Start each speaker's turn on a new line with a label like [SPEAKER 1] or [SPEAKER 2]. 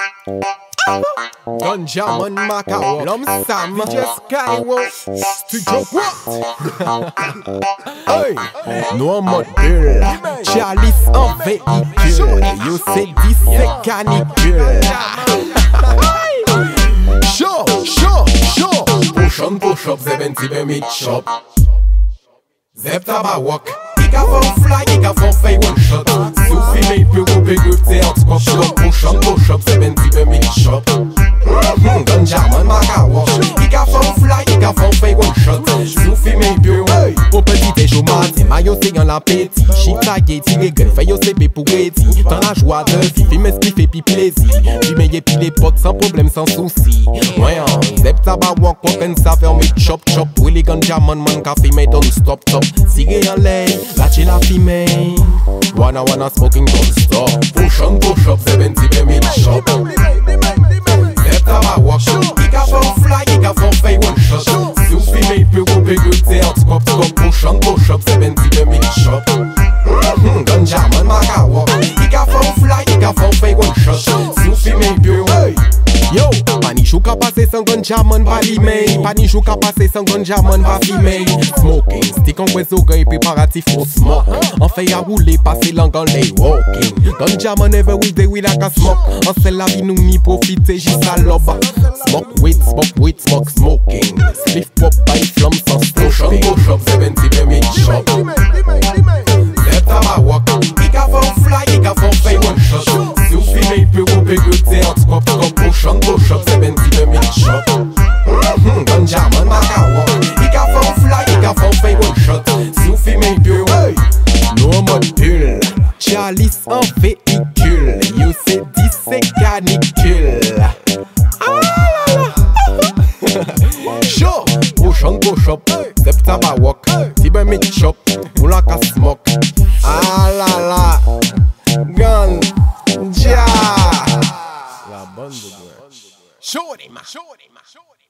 [SPEAKER 1] Ganja man Macao, l'homme Sam, DJ Skywo, Studio What? Hey, nous en mode bulle, Chalice en véhicule, yo c'est 17 canicule. Show, push up, zeben tibe meat shop. Zeb tabawak, ik a van fly, ik a van fay one shot. Soufi me peu go big up, te out skop. Push up, zeben tibe meat shop. Ganja man Macao, ik a van fly, ik a van fay one shot. Soufi me peu, au petit déj au matin, mayo c'est en l'appétit. Chita ye tire gun, fay yo c'est pour eti. Dans la joie de vivre, il m'explique fait pi plaisir. Puis et puis les potes sans problème, sans souci. Ouais, zeb tabawak, walk ça ferme chop. Willy ganja man café, mais don't stop. Sigé en l'air, la chill la fumée. Wanna smoking don't stop. Push up, zeben tibe meat shop. Zeb tabawak, ik a van fly, ik a van fay one shot. Soufi me peu go big up, te out skop. Push up, zeben tibe meat shop. Ganja man Macao, ik a van fly, ik a van fay one shot. Soufi me peu, yo, panichou ka pase sans ganja man pa limay. Panichou ka pase sans ganja man pa fumay. Smoking, stick en wezo gay préparatif pour smoke. En fait à rouler, passer l'angle les walking. Ganja man every day we like a smoke. En sel la vie nous ni profiter jusqu'à l'aube. Smoke weed, smoking. Spliff pop by flam sans stopping. Push up, zeben tibe meat shop. Zeb tabawak, ik a van fly, ik a van fay one shot. Soufi me peu go big up, te out skop. Push up, zeben tibe meat shop. Ganja man Macao, ik a van fly, ik a van fay one shot. Soufi me peu, nous en mode bulle, Chalice en véhicule. Yo c'est 17 canicule. Show, push up, zeb tabawak, tibe meat shop, ou la ka smoke. Ah la la, ganja. La bande de Shorty, ma.